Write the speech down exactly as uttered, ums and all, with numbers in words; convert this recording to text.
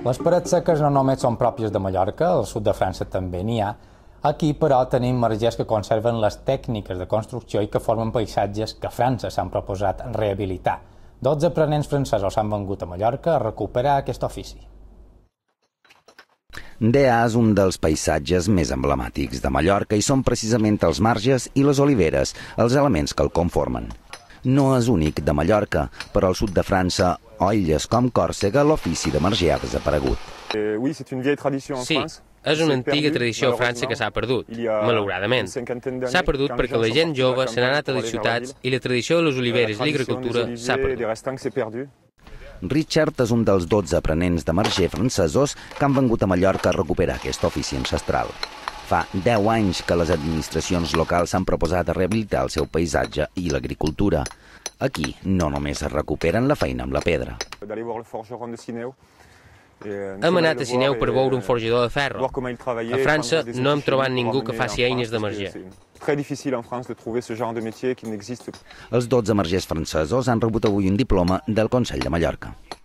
Les parets seques no només són pròpies de Mallorca, al sud de França també n'hi ha. Aquí, però, tenim margers que conserven les tècniques de construcció i que formen paisatges que França s'han proposat rehabilitar. Dotze aprenents francesos s'han vengut a Mallorca a recuperar aquest ofici. Dea és un dels paisatges més emblemàtics de Mallorca i són precisament els marges i les oliveres els elements que el conformen. No és únic de Mallorca, però al sud de França o illes com Còrsega l'ofici de marger ha desaparegut. Sí, és una antiga tradició a França que s'ha perdut, malauradament. S'ha perdut perquè la gent jove se n'ha anat a les ciutats i la tradició de les oliveres i l'agricultura s'ha perdut. Richard és un dels dotze aprenents de marger francesos que han vengut a Mallorca a recuperar aquest ofici ancestral. Fa deu anys que les administracions locals s'han proposat a rehabilitar el seu paisatge i l'agricultura. Aquí no només es recuperen la feina amb la pedra. Hem anat a Sineu per veure un forjador de ferro. A França no hem trobat ningú que faci eines de marger. Els dotze margers francesos han rebut avui un diploma del Consell de Mallorca.